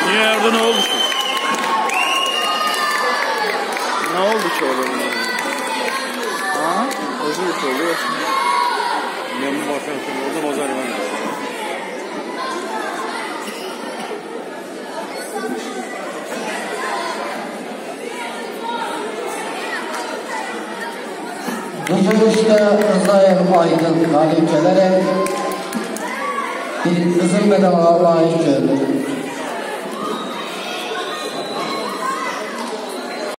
Niye orada ne oldu ki? Ne oldu ki orada? Ha? Özür oluyor. Memnun bakarsın. Orada bozar var. Huzuruşta Rıza Aydın galip gelerek bir kızıl medala layık gördü.